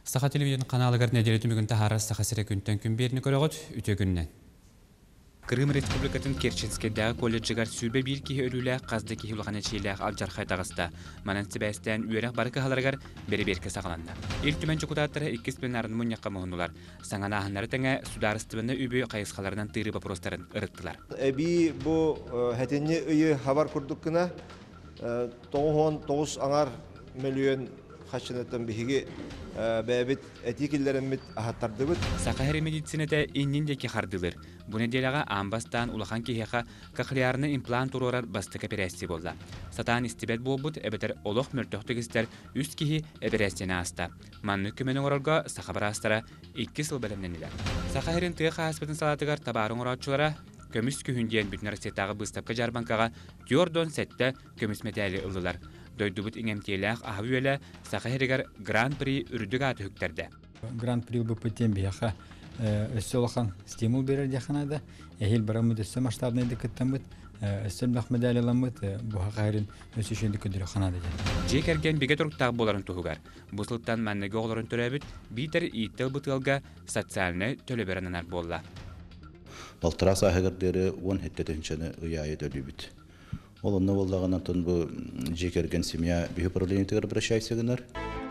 Saha televizyon kanalıgar nedeleti mügün tahara saha sere günden gün birini körögöt üte günnen. Kırım Respublikatın Kerченскедәге колледжигар сүлбе bir киһи ölüle казды киһи улахана чийләх алжархай тагыста. Манан Себастьян үерәк бары каһаларгар бери-берке сагаланна. Ил түмен чукутаттары 2 пленарын муньякка моһунулар. Саңанаһаннары тәңә сударыстыбыны үбү кайыскаларынан тыыры вопростарын ырыттылар. Эби бу хәтенне ыйы хабар курдук кына 9 аңар миллион хачынатын биһиги бәбит этикиллерин ахаттарды бит. Сакаһары медицинада инниндеки хардылыр. Бу неделяга амбастан улахан киһеха кахлиарны имплант урорар бастык операция болла. Сатан истибет болбут эбетер олох мөртөктөгүстер үст киһи операцияны аста. Манны көмөнү оролга сахабарастара 2 жыл белемненилер. Сакаһарын тыйы хаспытын салатыгар табарын урачулара көмүс күһүндиен бүтнәрсетагы быстапка жарбанкага Тёрдон сетте көмүс медали ылдылар. Дойдубут иңемтиеләх аһуеле Сакаһырыгар Гран-при үрдүг аты хөктерде. Гран-при БПТМ бияха өссөлхан стимул берер диханада эхил барамыды өссө масштабный дикеттемит өссөлбах медалиламыт бу хакайрын өсүшүндү көдүрө ханада. Жекерген биге туруктагы боларын тугугар. Бусылтан манныгы оглорун төрөбүт битер иттел бутылга социальный төлөбөрөнөр болла. Балтыра сахагырдары 10 хеттетенчені ұяйы дөлібіт. Ол онны болдағынан тұн бұл жекерген семья бүйі проблемитігер бірішайсығынар.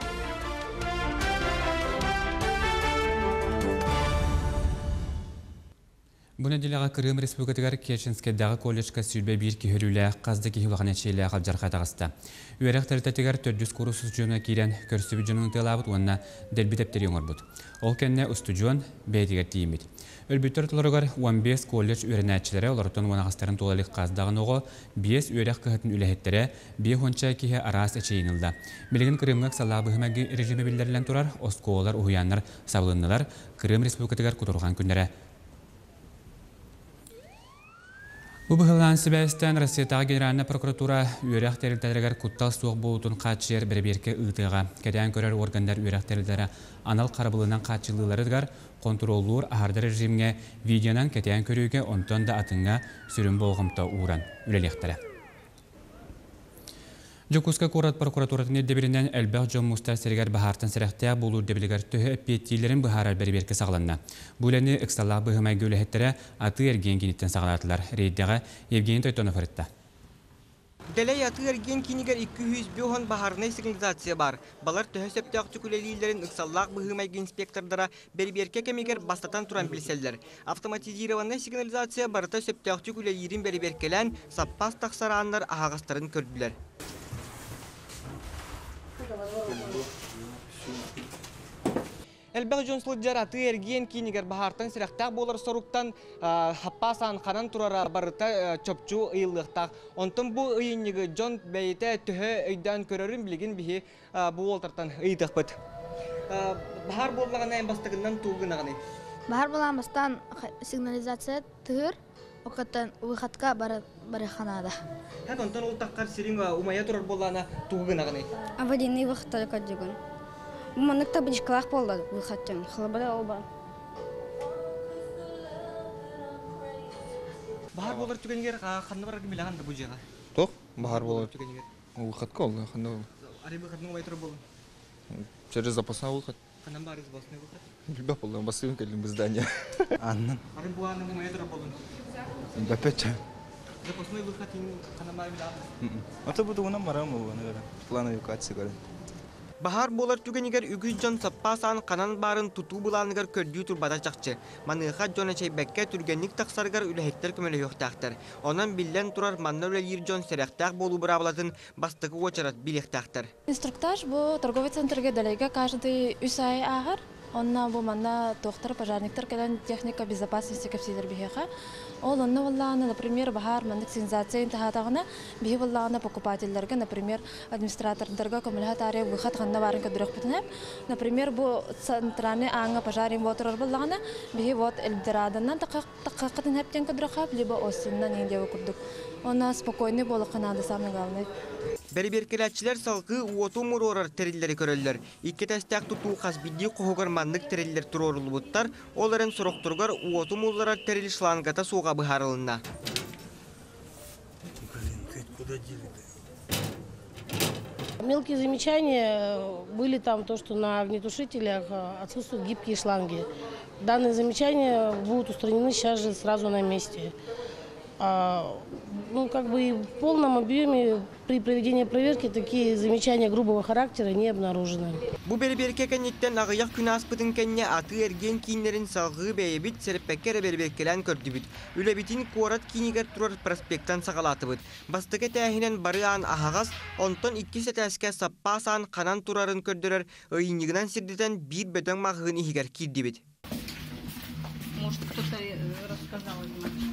Бу неделяга Кырым Республикатыгар Керченскедәге колледжга сүлбе bir киһөлүлә казды киһулахана чейлә халҗарха тагыста. Үерәк тәртәтегәр 400 курс студияна кирән көрсүбү җөнүң тылабыт уонна делбитептер яңарбыт. Ол кенне студион бәйтигә тиимит. Өлбүттөр туларыгар 15 колледж үрәнәчләре олартан ванагастарын тулалык каздагын ого 5 үерәк кыһатын үләһеттере бие хонча киһе арас эчейнилда. Билеген Кырымга салабы хәмәге режиме белдерелән турар осколар уяннар саблыннылар Кырым Республикатыгар кутурган күннәре. Бу быһылан Себастьян Россиятагы Генеральная прокуратура үерәк терилтәләргә куттал суык булутун катчер бер-берке ытыга. Кәдән көрәр органдар үерәк терилтәләре анал карабылынан катчылларыгар контроллур ахардар режимге видеонан кәдән көрүгә онтон да атыңга сүрүн болгымта уран үлелектәре. Жокуска Курат прокуратуратын эддебиринен Элбах Жон Мустар Сергер Бахартан Сәрәхтә булур дебилегәр төһө петтилерин бахарар бер-берке сагланна. Бүләне эксталлах быһымай гөләһәттәре аты эрген киниттен саглатылар. Рейдәгә Евгений Тойтонов ырытта. Делей аты эрген кинигер 200 биохон бахарнай сигнализация бар. Балар төһө септәк түкүлелилерин эксталлах быһымай инспектордара бер-берке кемигер бастатан туран билселләр. Автоматизированный сигнализация барыта септәк түкүлелилерин бер-беркелән саппас таксараннар агастарын көрдүләр. Элбах Джонслыджар аты эрген кинигер бахартан сирахтак болар соруктан хаппасан канан турара барыта чопчу ыйылыктак. Онтон бу ыйыннигы Джон бейте төһө ыйдан көрөрүн билген бихи бу олтартан ыйдыкпыт. Бахар боллаган бастыгынан тугынаганы. Бахар боламастан сигнализация тыр окаттан выходка бараханада. Хан онтон ултаккар сиринга умая турар боллана тугынаганы. Аварийный выход только дигон. Маныкта бишкалах болду выходтан. Хлабада оба. Бахар болар түгенгер ханны бар кимилаган да бу жага. Тох, бахар болар түгенгер. Выходка ол, ханны ол. Ари выходны умай турар болду. Через запасной выход. Ханнан бар запасной выход. Билбе болду, басын келдим без здания. Аннан. Ари бу анны умай турар болду. Бапет. Запасной выход ханнан бар билам. Ата бу тугунан барам ол, планы юкатсы гарын. Бахар болар түгенигер үгіз жон саппасан канан барын туту буланыгар көрдүү турбада чакчы. Маныха жона чейбекке түргенник таксаргар үлехеттер көмөлө yoktактар. Онан биллен турар маннолер йир жон серехтак болу бурабалатын бастыгы очарат билектактар. Инструктаж бу торговый центрге далайга каждый 3 ай агар. Онна бу манна доктор пожарниктер келен техника безопасности кепсилер бихеха. Ол онна валлана, например, бахар мандык сенсация интахатагына бихи валлана покупательлерге, например, администратордерге көмөлһә таре выход ханна барын көдрөк битне. Например, бу центральный анга пожарин воторор валлана бихи вот эльдраданнан таккатын хептен көдрөк либо осыннан инде курдук. Она спокойный болуп канады самый главный. Бери-беркеләтчиләр салгы уоту мурорар терилләре көрәлләр. Ике тәстәк туту хасбиди кохогар маннык терилләр турорулбуттар, оларын сороктургар уоту мулларар терил шлангата суга быһарылына. Мелкие замечания были там то, что на огнетушителях отсутствуют гибкие шланги. Данные замечания будут устранены сейчас же сразу на месте. В полном объеме при проведении проверки такие замечания грубого характера не обнаружены. Бу берберке кеннеттен агыяк күн аспытын кенне аты эрген кийинлерин салгы бейбит сереппеккере берберкелен көрдүбүт. Үлебитин куорат кийинигер турар проспекттан сагалатыбыт. Бастыке тәһинен бары ан ахагас, онтон 2 сетәске саппасан канан турарын көрдөрөр, ыйыннигынан сирдитен бир бөдөң магыгын ихигер кирдибит. Может, кто-то рассказал ему, что...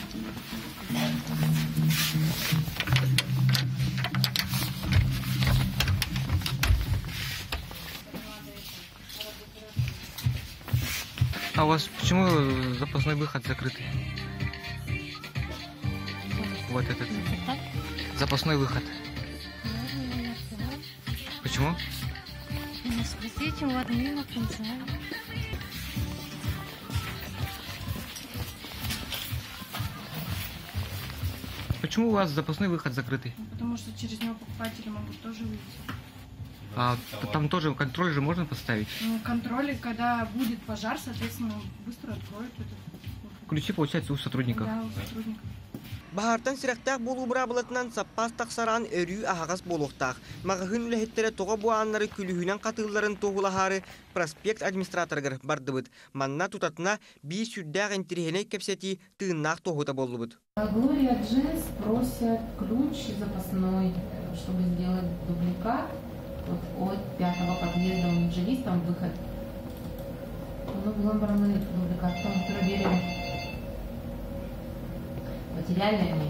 А у вас почему запасной выход закрытый? Вот этот. Запасной выход. Почему? Спросите у админа, не знаю. Почему у вас запасной выход закрытый? Потому что через него покупатели могут тоже выйти. А там тоже контроль же можно поставить? Ну, контроль, когда будет пожар, соответственно, быстро откроют этот. Ключи, получается, у сотрудников? Да, у сотрудников. Бахартан сиректак болу бурабылатынан саппас тақсаран өрүү ахагас болуқтақ. Мағығын үләхеттері тоға буаннары күліхінен қатыларын тоғылахары проспект администраторгар бардыбыд. Манна тутатына бей сүрдәғ энтерихене кепсети тыыннақ тоғыта болубыд. Глория Джинс просят ключ запасной, чтобы сделать дубликат. Вот от 5-го подъезда у них же есть там выход. Ну, ламбарный дубликат, там проверим. Потеряли они?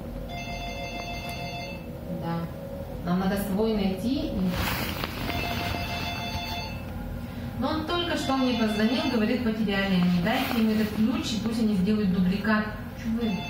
Да. Нам надо свой найти. Но он только что мне позвонил, говорит, потеряли они. Дайте им этот ключ, и пусть они сделают дубликат. Чего вы?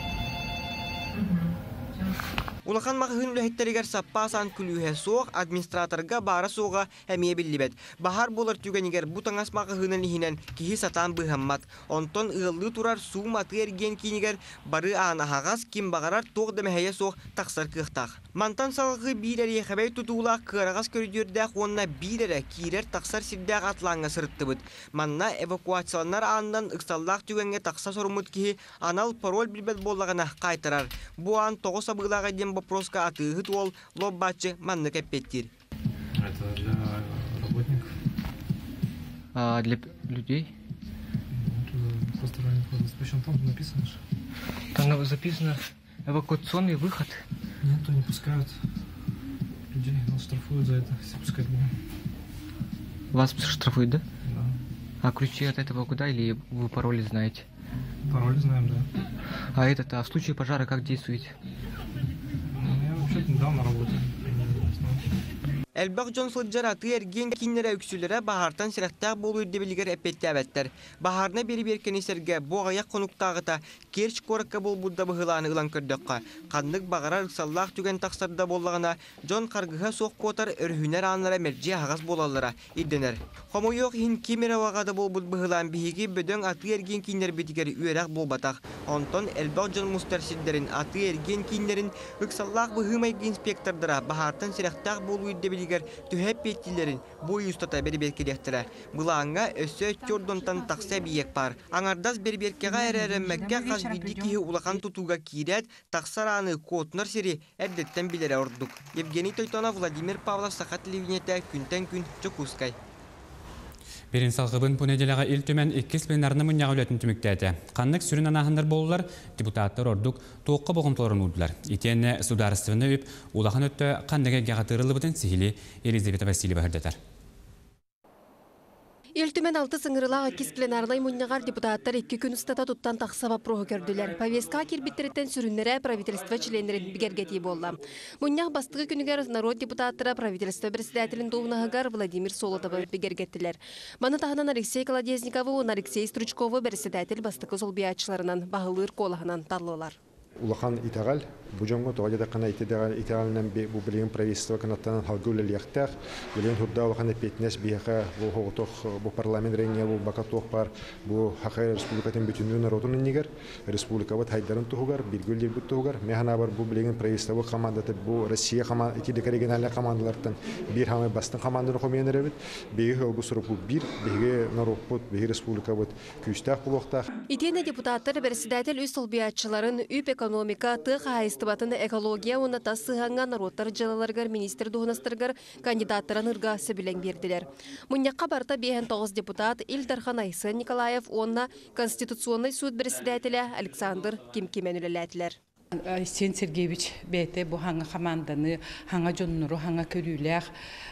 Улахан мағығын үләхеттерігер саппасан күліуhe соқ администраторға бара соға әмие білібет. Бахар болар түгенігер бұтаңас мағығынан ихінен кихи сатан бұхаммат. Онтон ұғылы турар су маты ерген кейінігер бары анахағас кем бағарар тоқ дәмәхәйе соқ тақсар кықтақ. Мантан салғы бейлер ехәбәй тұтуылақ кырағас көрдердәқ онына бейлері кейлер тақсар сирдәқ атлаңға сырыттыбыд. Манна эвакуацияланар андан ұқсаллақ түгенге тақса сорумыд кихи анал пароль білбет болағына қайтарар. Бұ ан тоғы сабығылаға дем вопроска атыгыт ол лоббачы манны кәппеттир. Это для работников. А для людей? Посторонний вход запрещен. Там написано же. Там записано эвакуационный выход. Нет, то не пускают людей. Нас штрафуют за это, если пускать будем. Вас штрафуют, да? Да. А ключи от этого куда или вы пароли знаете? Пароль знаем, да. А в случае пожара как действуете? Я вообще-то недавно работаю. Элбак Джон Сылджар аты эрген киннере үксүлері бахартан сирақтақ болу үрдебелігер әппетті Бахарна бері беркенесерге боғаяқ қонуқтағыта керч қорыққа бол бұдда бұғыланы ұлан көрдіққа. Қандық бағарар ұқсаллақ түген тақсарда болағына Джон қарғыға соқ қотар өрхінер анлара мерже ағас болалыра идденер. Қому йоқ хин кемер авағада бол бұд бұғылан бейгі бөдөң аты эрген киннер бетігер үйерақ бол батақ. Онтон Элбак Джон Мустарсиддерін аты эрген киннерін ұқсаллақ бұғымайғы инспектордыра бахартан сирақтақ болу үрдебелігер түхәп беттилерин бой устата берберкелектіре. Бұлаңға өсі чордонтан тақса биек бар. Аңардас берберкеға әрәріммәкке қаз биді кейі улақан тұтуға кейрет, тақсараны котнар сері әрдеттен білері ордық. Евгений Тойтонов, Владимир Павлов, Сақат телевидениеті күнтен күн Чокускай. Берін салғыбын пөнеделіға ел төмен 2 пленарны мұнияға өлетін түміктәді. Қаннық сүрін анағындар болулар, депутаттар ордық тоққа бұғымтыларын ұдылар. Етені сударыстығыны өп, улақан өтті қандығы геғатырылы бұдың сихили Елизавета Васильева хүрдетер. Елтімен 6 сыңырылаға 2 пленарнай мұнияғар депутаттар 2 күн ұстата тұттан тақсаба проғы көрділер. Повестка кербеттереттен сүрінлері правительство членерін бігергеті болла. Мұнияқ бастығы күнігер народ депутаттары правительство председателін доғынағығар Владимир Солотовы бігергеттілер. Маны тағынан Алексей Колодезниковы, он Алексей Стручковы председатель бастығы солбиятшыларынан бағылыр қолағынан тарлылар. Улахан итағал Bujongo to ajada kana itialnen bu bilin правительство канаттан халгулы лехтах билин хурда хана петнес биха бу хоготох бу парламент реңе бу бакатох бар бу хакай республикатын бүтүнүн народун нигер республика бат хайдарын тугар билгүл бут тугар механа бар бу билин правительство командаты бу Россия команда ити региональный командалардан бир хамы бастын команданы коменеребит биги бу суруп бир биги народпут биги республика бат күстах булоктах. Итене депутаттар председатель үс солбиятчыларын үп экономика тык хайстыбатын экология уна тассыганга народтар жалаларгар министр дугунастыргар кандидаттарын ырга сөбүлең бердилер. Муньякка барта 9 депутат Илдархан Айсын Николаев онна Конституционный суд председателя Александр Кимкимен үлеләтилер. Сен Сергеевич бәйті бұл хаңа команданы, хаңа жонныру, хаңа көрілер,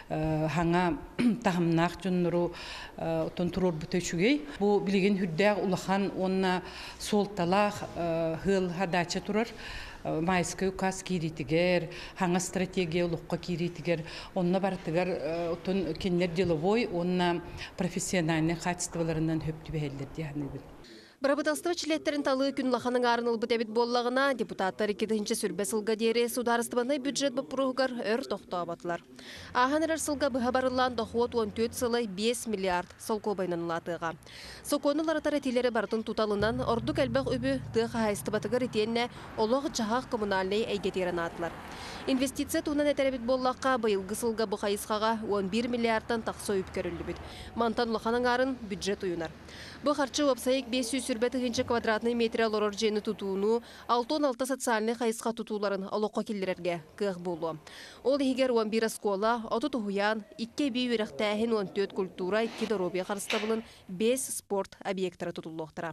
хаңа тағымнақ жонныру отын тұрор бұты үшігей. Бұл білген хүддәғ ұлахан онна солталақ ғыл хадача тұрар. Майскай указ киритигер, хаңа стратегия улукка киритигер, онна бартыгар отын кеннер деловой, онна профессиональный качестволарынан хөптү бәһелдер дияны. Барабыталстыва чилеттерин талы күн лаханың арыныл бұтәбіт боллағына депутаттар 2-ші сүрбе сылға дері сударыстыбаны бюджет бұпыруғығар өр тоқта абатылар. Аған әрір сылға бұға барылан доқуат 14 сылы 5 миллиард сылқо байнан ұлатыға. Соқоны ларатар әтелері бардың тұталынан ордық әлбәқ өбі тұға хайстыбатығыр етенне олық жағақ коммунальный әйгетерін атылар. Инвестиция туынан әтәребет боллаққа байылғы сылға бұқайысқаға 11 миллиардтан тақсы өйіп көрілі бүт. Мантан лаханың арын бюджет ұйынар. Бұл қарчы опсайық 500 сүрбеті 1 квадратный метр лорор жені тұтуыну, 6-6 социальный қайысқа тұтуларын олыққа келдерерге қық болу. Ол егер 11 скола, 30 тұхуян, 2 бей өріқтәхін 14 культура, 2 доробия қарыстабылын 5 спорт объекттары тұтулуқтыра.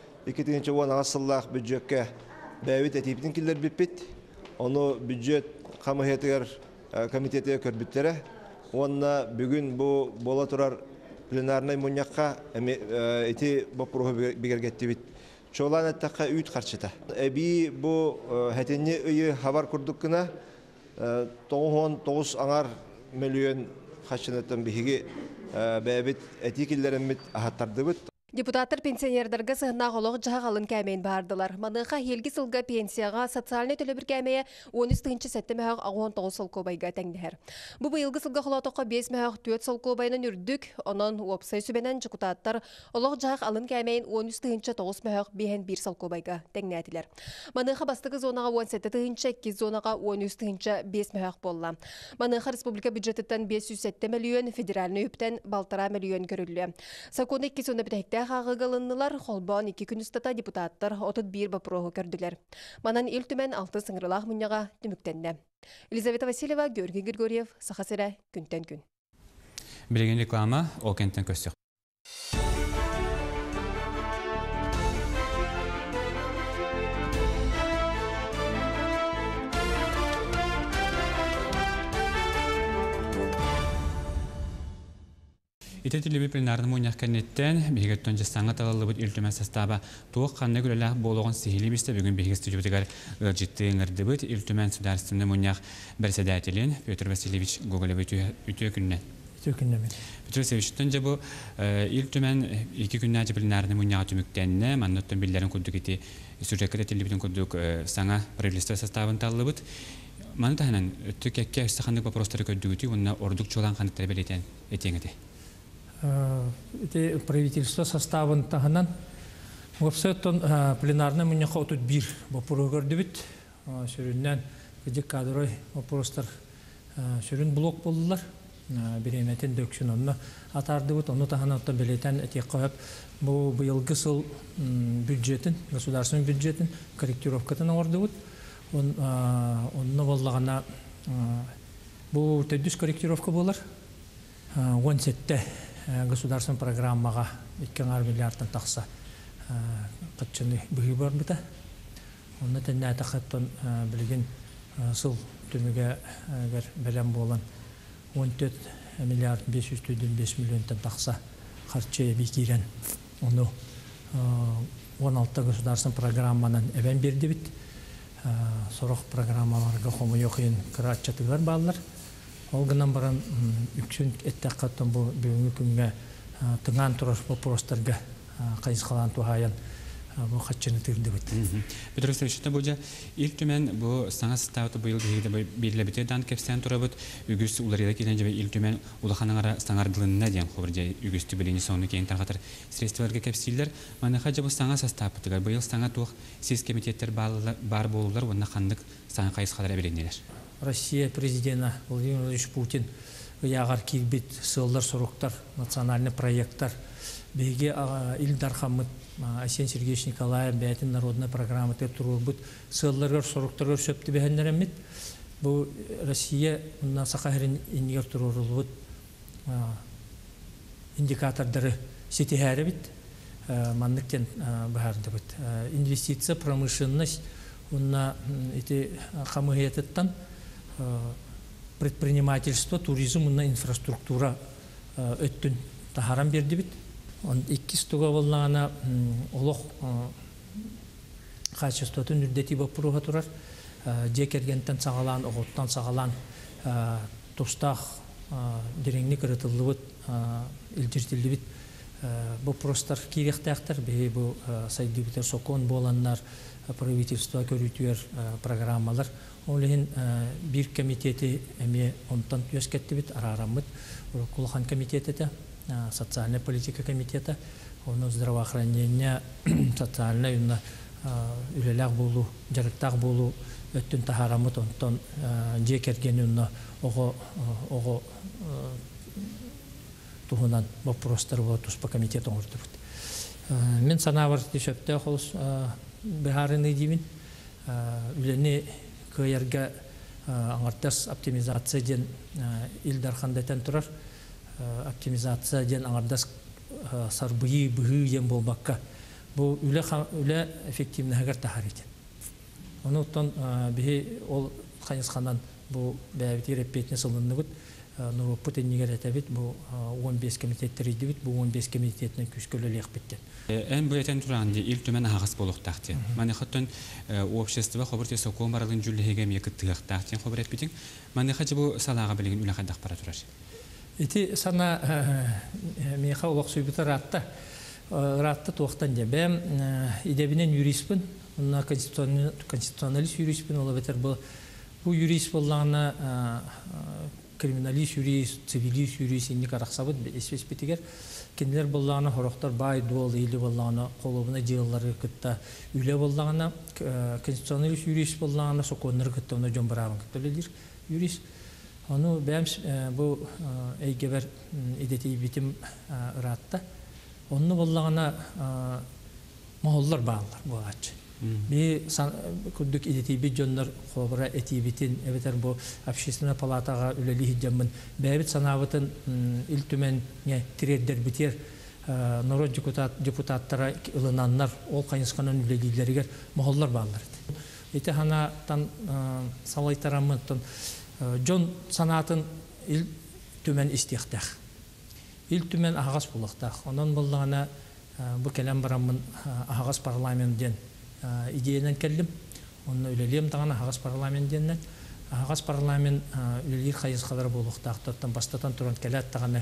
2010 ғасыллақ бюджетке бәует әтейптің келдер біппет. Оны бюджет қамығетігер комитеті көрбіттері. Онына бүгін бұл бола тұрар пленарный муньякка эти бопруғы бігергетті бит. Чолан әттіққа үйт қарчыта. Әбі бұл әтенне үйі хабар күрдіккіна 9 аңар миллион қашынеттен бігі бәбіт әтекелерімет ағаттарды бұд. Депутаттар пенсионердерге сығынақ олық жағ алын кәмейін бардылар. Маныға елгі сылға пенсияға социальный төлі бір кәмейі 13-інші сәтті мәғақ 19 сылқо байға тәңдігер. Бұл елгі сылға құлатыққа 5 мәғақ 4 сылқо байынан үрдік, онын опсай сүбенен жүкутаттар олық жағ алын кәмейін 13-інші 9 мәғақ 1 сылқо байға тәңнәтілер. Маныға бастығы зонаға 17-інші 2 зонаға 13-інші 5 мәғақ болла. Маныға республика бюджететтен 507 миллион, федеральный үптен 1,5 миллион көрілі. Саконы 2 зона бітәкті Ағығылынылар қолбан 2 күн ұстата депутаттар 31 бапырығы көрділер. Манан ел түмен 6 сыңғырылақ мұнyaға түміктенді. Елизавета Васильева, Георгий Григорьев, Сахасыра, күнтен күн. Білеген реклама, ол кенттен көстіқ. Итетилиби пленарны муняк кеннеттен бигеттен жастаңа талалыбыт үлтүмә состава туық қанны күлеләк болуғын сихили бисте бүгін бигес студиотигар житты ыңырдыбыт үлтүмән сударственный муняк председателин Петр Васильевич Гоголев үтө күннен. Петр Васильевичтен же бу үлтүмән 2 күннән же пленарны муняк түмүктенне манныттан билләрен күрдүк ити сюжетке телевизион күрдүк саңа правительство составын таллыбыт. Маны таханан төкекке сахандык вопростары көддүгүти унна ордук чолан кандыктар белетен этеңете. Это правительство составын тағынан вопсеттон пленарный мұнеқа отут бір бопыры көрдібіт. Сүріннен кедек кадрой вопростар сүрін блок болдылар. Береметін дөкшін онына атарды бұд. Оны тағынан отта белетен әтек қойып бұл бұйылғы сыл бюджетін, государственный бюджетін корректировкатын орды бұд. Онына болдағана бұл төдіс корректировка болар. 17 государственная программага 2 миллиардтан тақса қатшыны бүгі бар бұта. Оны тәнне әтіқаттан білген сыл түміге бәлем болан 14 миллиард 505 миллионтан тақса қарчы бекерен. Оны 16 государственная программанан әбен берді біт. Сорық программаларға қомы еқиын қыратчатығар балылар. Олғынан баран үксін әттәқаттан бұл бүгінгі күнге тыңан тұраш вопростарға қайысқалан туғайын бу хатчыны тырды бит. Петр Алексеевич, бу илтүмен бу саңа составы быйыл бирилебите дан кепсен турабыт үгүс уларыда килен жебе илтүмен улаханаңара саңардылынна ден хобыржа үгүстү билени соны кейін таргатыр средстваларга кепсилдер. Мана хажа бу саңа составы тыгар быйыл саңа тух сез комитеттер бар болулар онна хандык саңа кайсыкалар беленелер. Россия президенты Владимир Владимирович Путин ягар килбит сылдар соруктар национальный проекттар беге Ильдар Хаммыт Асен Сергеевич Николаев бәтин народная программа турбут сылларга соруктарга сөптү бәһәннәремит. Бу Россия на Сахарин ингер турулут индикатордары сетихәре бит. Манныктен баһарды бит. Инвестиция, промышленность, унна эти хамыгететтан предпринимательство, туризм, унна инфраструктура өттүн тахарам берди бит. Он иккистуга боллана олох качествотун үрдети бопуруга турар. Жекергентен сагалан, оготтан сагалан тустах диреңни кырытылыбыт, илжиртилибит. Бу простар кирехтактар, бу сайдыбытер сокон боланнар, правительство көрүтүер программалар. Олehen бир комитети эме онтан түскеттибит арарамыт, Кулахан комитети, социальная политика комитета, оны здравоохранение, социальная юна үлелек болу, жарыктак болу, өттүн тахарамыт онтан жекерген юна ого тухунан вопростар во туспа комитет оңырдыбыт. Мен санавар тишөптө холус бехарыны дибин, үлени көйерге аңартас оптимизация ден Ильдар Хандетен турар, оптимизация ден аңардас сарбыйы бұғы ден болбаққа. Бұл үлі эффективны әгер тахар екен. Оны ұттан бігі ол қайынсқанан бұл бәйбеті репетіне сылынны бұд, Нұруппыт енігер әтәбет бұл 15 комитеттер еді бұд, бұл 15 комитетінің күшкөлі леқ біттен. Эн бұйтен тұранды ил түмен ағас болуқтақты. Маны қыттын общество қобырте соқуын барылын жүлігеге мекіт тұғықтақтен қобыр әтпетін. Маны қачы бұл салаға білген үлі қайдақ бара тұрар? Эти сана меха олақ сөйбіті ратты туақтан де. Бәм идебінен юриспін, конституционалист юриспін, ола бәтер бұл юрист болағына криминалист юрист, цивилист юрист, инді қарақсабыд, эсвес бетігер. Кенділер болағына хорақтар бай, дуал, ейлі болағына, қолыбына жиыллары күтті. Үйлі болағына, конституционалист юрист болағына, соқонлары күтті, оны жон барағын күттілер юрист. Оны бәмс бұл әйгебер идетей бітім ұратты. Оны болағына мағоллар бағылар бұл ағатшы. Би күндік идетей бит жонлар қобыра әтей бітін, әбетер бұл общественная палатаға үлелі хиджамын. Бәбіт санабытын үлтімен тірердер бітер народ депутаттара ылынанлар, ол қайынсқанын үлелейлерігер мағоллар бағылар. Эти ханатан салайтарамын Жон санатын ил түмен истияқтақ. Ил түмен ағас болықтақ. Онан болғана бұл кәлем барамын ағас парламенттен идеянан кәлдім. Оны үлелем тағана ағас парламенттеннен. Ағас парламент үлелер қайызқалар болықтақ. Тоттан бастатан тұран кәләт тағана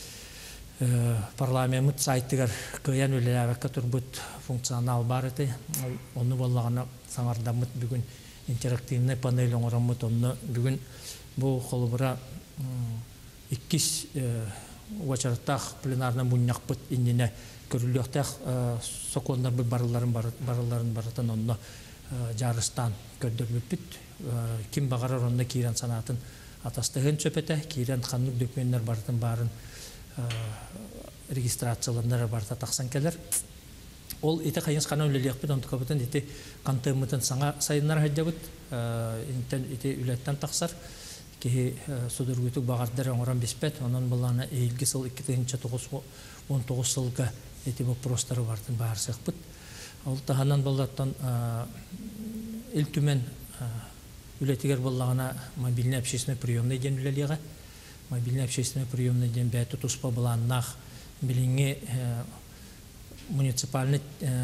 парламент сайттығар көйен үлелерікі тұрбыт функционал бар еті. Оны болғана саңардамыт бүгін интерактивный панель оңырамыт. Оны бүгін бұл қолыбыра 2 уачараттақ пленарна мұннақпыт иннене көріліқтақ соқондар бұл барыларын барытын онны жарыстан көрдір бүппіт. Кім бағарар онны кейрен санатын атастығын сөпеті, кейрен қанлық дөкменлер барытын барын регистрацияларына барыта тақсан келер. Ол ете қайынс қана өлелеқпіт, онты көбітін ете қантығымытын саңа сайынлар ғайдабыт, ете үлеттен тақсар. Кеге судыргүтік бағардары оңыран беспет, онан болағына әйілгі сыл 2019 сылға еті бұл простары бардың бағар сықпыт. Ол тағанан болдаттан ил түмен үлетігер болағына мобильный общественный приемный ден үлелеға. Мобильный общественный приемный ден бәті тұспа болағынақ біліңе муниципальный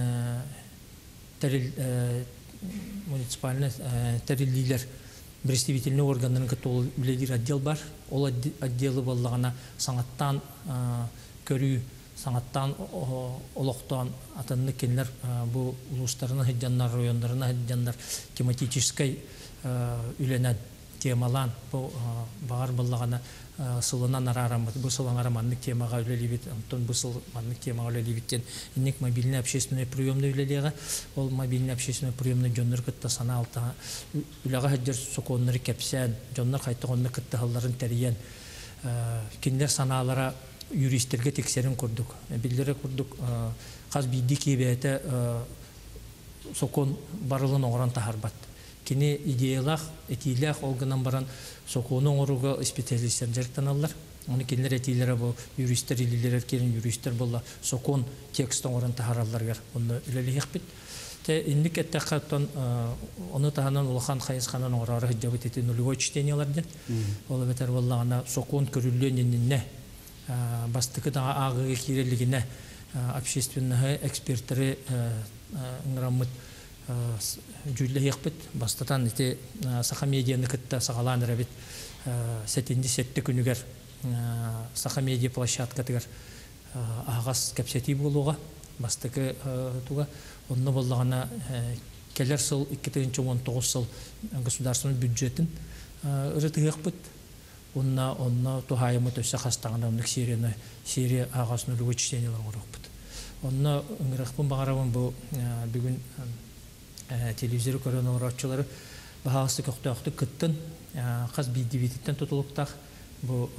тәрелейлер представительный органның катол биледир отдел бар. Ол отделы боллағына саңаттан көрүү саңаттан олоқтан атанны кенлер бу улустарына хеджаннар райондарына хеджаннар тематической үленен темалан бу багар буллагана сылынан арарамыт бу сылан араманнык темага үлелибит антон бу сылманнык темага үлелибиттен инник мобильный общественный приемный үлелега ол мобильный общественный приемный жоннор кытта сана алта үлага хеджер соконнор кепсен жоннор кайтыгонны кытта халларын териен киндер саналара юристтерге тексерин курдук биллере курдук каз бидди кибете сокон барылын оңран тахарбат кини идеялах этилах олганан баран соконун оруга специалисттер жарыктаналар аны киндер этилере бу юристтер илилер керин юристтер болла сокон текстон оңран тахаралларгар оны үлелихпит те индик эттакаттан оны таханан улахан хайысханан оңрары жабыт эти нулевой чтениялардан ол бетер боллагана сокон көрүлгөнүнне бастыкы да агы кирелигине общественные эксперттери ыңрамыт жүлле якпыт бастатан эти саха медианы кытта сагалан рабит сетинди сетте күнүгер саха медиа площадкатыгар агас кепсети болуга бастыкы туга онно боллагана келер сыл 2019 сыл государственный бюджетін ырыты якпыт онна тухайымы төсө хастагандамдык серия агасын үлгү чтениялар орокпут онна ыңыракпын багарабын бу бүгүн телевизор көрөн оратчылары баасы көктөктү кыттын каз бидибиттен тутулуктак бу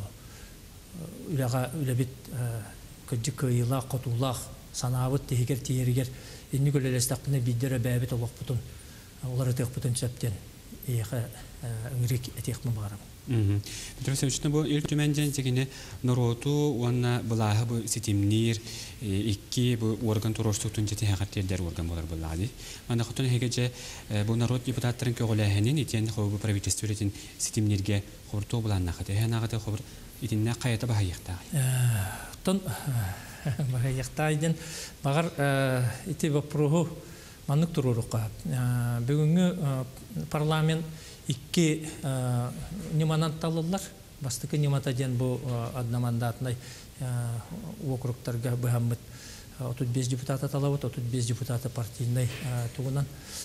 үлага үлебит көҗикыйла котулах санабыт тегер тиеригер инни көлелестакны биддере бәбит олокпутун олар этекпутун септен эха ыңрик этекмы багарабын Петросовична бу ил түмәндән дигәне нороту уанна булаһы бу ситимнир икки бу орган турыштыктын җете хәгатерләр орган булар булады. Мана хатун һәгәҗә бу народ депутаттарын көгөләһенен итен хәбу правительстволетин ситимниргә хурту буланна хәтә һәнагыда хәбер итеннә каята баһаякта. Тон баһаякта иден багар ите вопрогы маннык турурукка. Бүгүнкү парламент икки неманан талылар, бастыкы немата ден бу одномандатный округтарга быхаммыт 35 депутата талабыт, 35 депутата партийный тугунан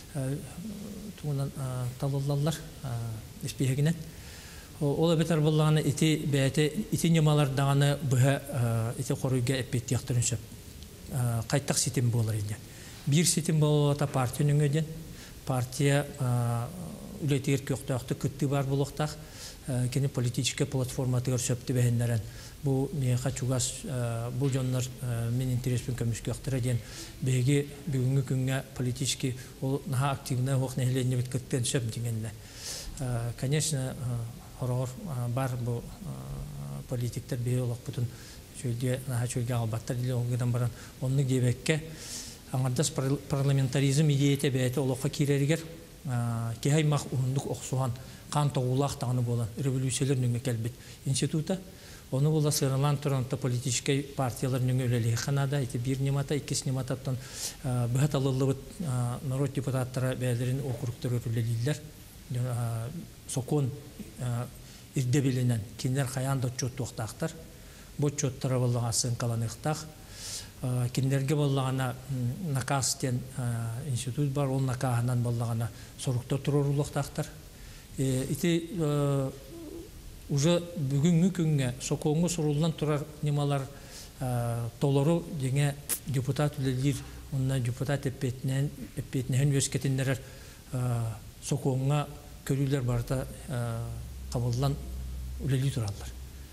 талылалар испехегинен. Ола бетер боллаганы ити бәте ити немалар даганы быха ити коруйга эппет яктырын сөп. Кайттак ситим болар иде. Бир ситим болата партиянын өден. Партия үлетер көктөктү кытты бар болуктак кене политическая платформа тегер сөптү бэһеннерен бу меха чугас бу жоннор мен интереспен көмүскөктөр ден беги бүгүнгү күнгө политический ол наха активный хок нехлене бит кыттен сөп дегенде конечно хорор бар бу политиктер биолог бутун чөйдө наха чөйгө албаттар деле оңгодан баран онну дебекке аңардас парламентаризм идеяте бэте олокка кирергер кехаймах ундук оксуган кан тоғулақ тағыны болан революциялар нүңе келбет института. Оны бола сырылан тұранты политический партиялар нүңе өлелі қанада, эти бир немата, иккес немататтан бұхат алылы народ депутаттары бәлерін округтар өрілелілер. Сокон ирдебеленен кендер қаян дотчот тоқтақтар. Ботчоттары болуға сын қаланықтақ. Кендерге боллағана накастен институт бар, ол накағынан боллағана соруқтар тұрорулықтақтар. Ити уже бүгүнгү күнгө сокоңго сурулдан турар немалар толору деге депутат үлелир, онна депутат эппетинен өскетиндерер сокоңга көрүлөр барда кабылдан үлели туралар.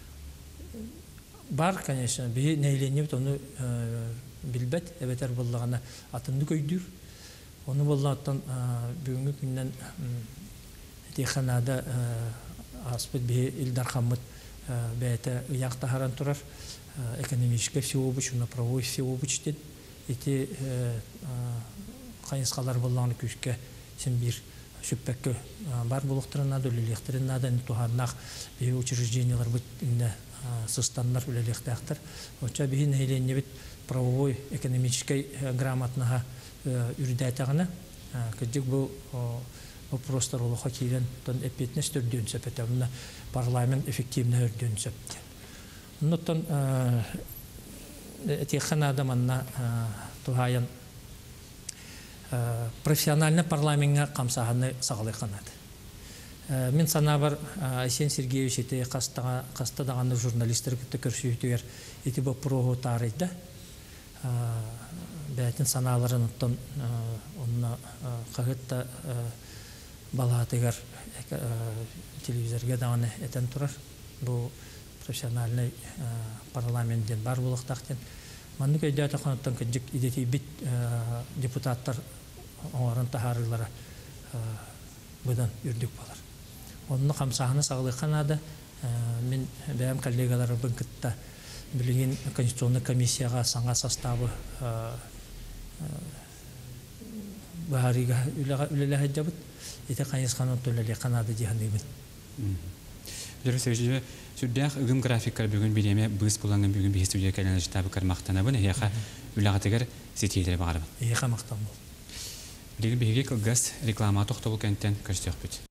Бар, конечно, би нейленеп оны билбет, эбетер боллагана атынды көйдүр. Оны боллаттан бүгүнгү күндөн Теханада аспет би Илдар Хаммат бәйті ұяқта харан тұрар, экономический всеобыч, правовой всеобыч дед. Эти қайынсқалар болғаны күшке сен бір шөппәккі бар болуқтырынады, үлелектірінады, туханнақ бей учреждениялар бұд сыстанлар үлелектіқтір. Оча бей нәйлене бит правовой экономический грамотнаға үрдәйтіғына. Күдік бұл вопростар олуға кейлен эппетіне стөрден сөпетеміне парламент эффективіне өрден сөпті. Оныттан тихана адаманна тухаян профессиональный парламентга камсаханы сагалай канады. Мен санабар Айсен Сергеевич ете кастадаганы журналисттер көрсөтүгөр эти бу прого тарыйда. Бәтин саналарын оттон онна кагытта балатыгар телевизорга даганы этен турар. Бу профессиональный парламенттен бар булактактен. Манны көйдәтә канаттан кыжык идети бит депутаттар оңорын тахарылары будан үрдүк болар. Онны камсаханы саглы канада мен бәям коллегалары бынкытта билген конституционный комиссияга саңа составы барига үлеле хаҗабыт ите кайысканы төлеле канада дигәнебез. Дөресәҗе сүддәх үгем графиклар бүген билеме быз булган бүген бис студия каналы штабы кармактана бу яха үләгәтегәр сетиләр барып. Яха мактан бу. Лиге биге кылгас реклама тохтобул кенттен көстөк бит.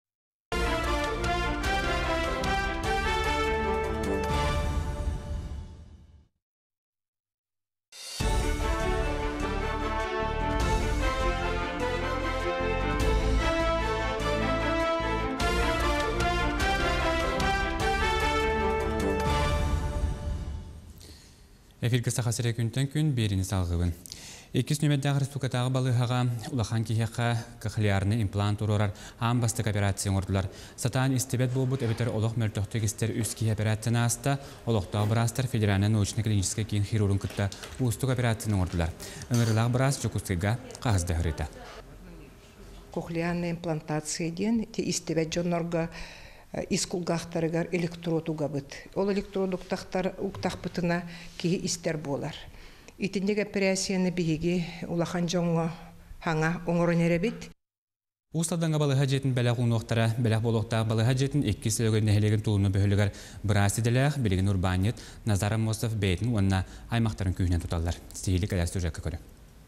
Эфирге сахасыра күнтен күн берini салғыбын. Екіс нөмәддағы республикатағы балығаға улахан кейхеқа көхлиярны имплант урорар амбастық операция ордылар. Сатан истебет болбут әбетер олық мөлтөқтік істер үз кей операцияны аста, олықтағы бірастар федеральны научно-клинический кейін хирурун күтті ұстық операцияны ордылар. Үңірілақ біраз жүкістіға қағызды ғырыта. Кохлиярны имплантация ден, те истебет жонорға искулгахтарыгар электродуга быт. Ол электродуктахтар уктахпытына кии истер болар. Итиндег операцияны биһиги улахан жоңго хаңа оңоронере бит. Устаданга балыга жетін бәләк уңуқтара, бәләк болуқтағы балыга жетін 2 сөлөгін нәхелеген туылыны бөхілігер бірасиделәқ білген Урбанет, Назар Амосов бәйтін онына аймақтарын күйінен тұталар. Стейлік әләсті жәкі көрі.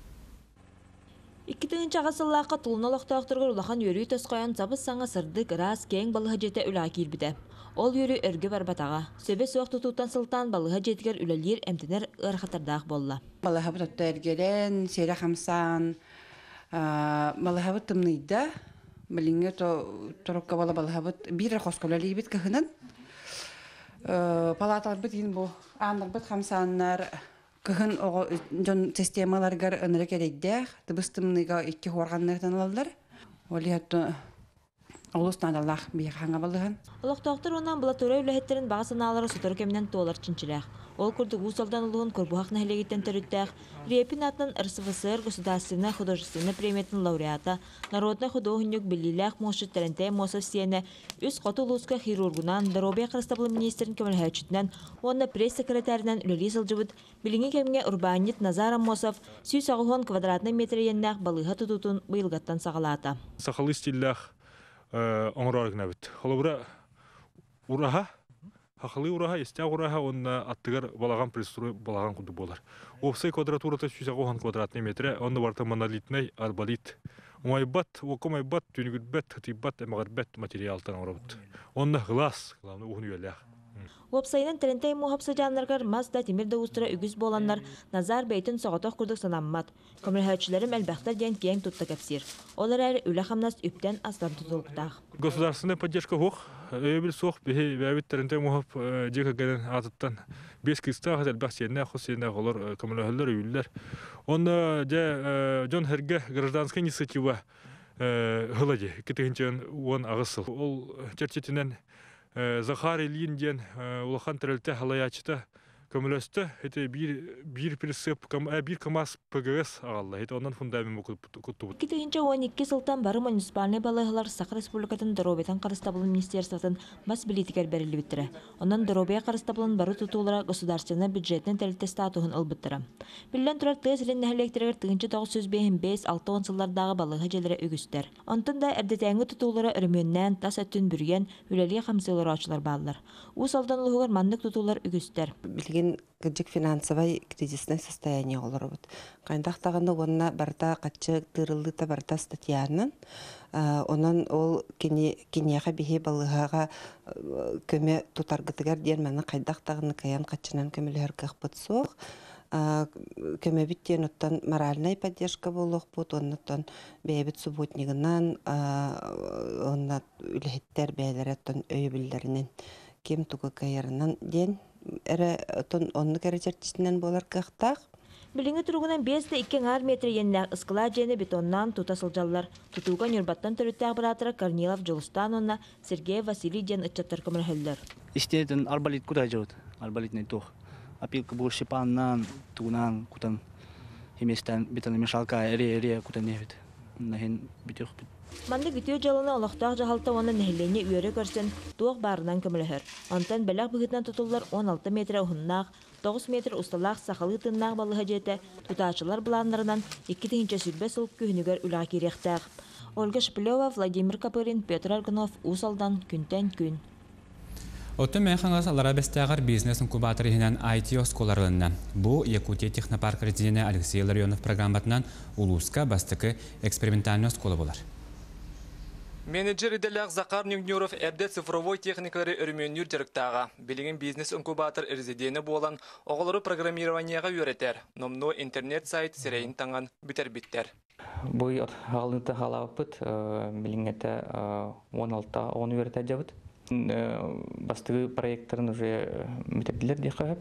2-нче гасыллакка тулуна лохтоқтыргыр улахан йөрү төскөйөн забыз саңа сырдык рас кең балыга жете үлә кирбиде. Ол йөрү өргө барбатага. Сөбе суак тутуттан сылтан балыга жетигер үлелер эмтенер ырхатардак болла. Балыга бутта эргерен, сера хамсан, балыга бутымныйда, билинге торокка бала балыга бут бир хосколали бит кыһынан. Палаталар бит ин бу андыр бит хамсаннар кыһын жон системаларгар ыныры керейдер, тыбыстымныйга 2 органнардан алалар. Олиятты олустан Аллах бир ханга балыган. Олоқтоқтыр онан булаторы үләһеттерин багасыналары сутыр кемнен толар чинчилах. Ол курдук усалдан улугун көрбухак нәһилегиттен төрүттәк. Репин атын РСФСР государственный художественный премиятын лауреата, народный художник Белилях Мошит Теренте Мосов Сиене, үз котулуска хирургунан, Доробия Крастаблы министрин көмөлһәчүтнән, онна пресс-секретарынан үлели сылжыбыт, билиңе кемге Урбанет Назар Амосов, 100 квадратный метр еннәк балыга тутутун быйылгаттан сагалата. Сахалы стиллях оңроргна бит. Холобра ураха Хахалы ураха, истя ураха, он аттыгар балаган пристрой балаган куды болар. Опсай квадратурата 100 квадратный метр, он варта монолитный арбалит. Умайбат, окомайбат, тюнигутбет, хатибат, эмагатбет материалтан орабыт. Он глаз, главное угнюелях. Уапсайнан Теренте мухапса жаннаргар Мазда Тимирда устра үгіз боланнар Назар бейтін соғатоқ күрдік санаммат. Көмірхәтшілерім әлбәқтар ден кең тұтты кәпсир. Олар әрі үлі қамнас үптен астан тұтылықтақ. Государственная поддержка хоқ, өбіл соқ бәбіт Теренте мухап жеқа гәден атыттан 5 кыстақ әлбәқ сенне, қос сенне олар көмірхәлер үйлер. Онда жон әрге гражданская инициатива ғыладе, кетігінчен он ағысыл. Ол черчетінен Захар Ильинден улахан тәрелті халаячыта көмілөсті, это bir присып, bir камаз ПГС ағалла, это онан фундамент күтті бұд. 2012 сылтан бары муниципальный балығылар Сақыр Республикатын Доробиядан қарыстабылын министерствотын бас билетикер бәрілі біттірі. Онан Доробия қарыстабылын бары тұтулыра государственный бюджетінің тәлітті статуғын ұлбыттыры. Білден тұрар тығыз-ілін нәхілектірігер 905-6 сыллардағы балығы желері үгістер. Онтын да әрдетәңі тұтулыра үрмөннен, тас өттін бүрген, үлелі қамсылыр аучылар балылар. Усалдан ұлығыр мандық тұтулар үгістер. Гыджик финансовый кризисное состояние олорбут. Кайдактагында онна барда качы тырылды барда статьянын. Онан ол кинеха бихи балыгага көмө тутаргытыгар ден мана кайдактагыны каян качынан көмөлөр кыхпыт соқ. көмөбүттен оттан моральный поддержка болуқпут, оннаттан бәйбіт субботнигынан, оннат үліхеттер бәйлері оттан өйбілдерінен кем туғы кайырынан ден әрі оттан онны кәрі болар қақтақ. Билинги туругунан 5-2 метр еннәк ыскыла жені бетоннан тута сылжаллар. Тутуган юрбаттан төрүттәк баратыра Корнилов Жолустан онна Сергей Василий ден ытчаттар көмірхелдер. Истетен арбалит куда живут? Арбалитный тух. Опилка был шипаннан, тугнан, кутан химестан бетономешалка эре кутан невит. Нахин битюх. Манды гүтүү жалына олохтаах жахалта оны нехилене үйөрө көрсен туох барынан көмөлөһөр. Антан белек быгытынан тутулар 16 метр ухуннаах, 9 метр усталаах сахалы тыннаах балыха жете тутаачылар буланнарынан 2-нче сүрбе сыл күнүгөр үлаа кирехтаах. Ольга Шпилева, Владимир Капырин, Петр Аргунов, Усалдан күнтен күн. Отты мәйхаңыз алара бәстәғар бизнес инкубаторы хинен IT осколарылынна. Бу Якутия технопарк резидені Алексей Ларионов программатынан Улуска бастықы экспериментальный осколы болар. Менеджер иделяк Захар Нюгнюров әрде цифровой техникалары өрмөнүр директага. Билигин бизнес-инкубатор резидені болан оғылары программированияға үйретер. Номно интернет сайт сирейін таңан бітер-биттер. Бұй ғалынты ғалапыт, билингеті 16 үйретер жабыт. Бастығы проекттарын уже бітірділер дейқағып.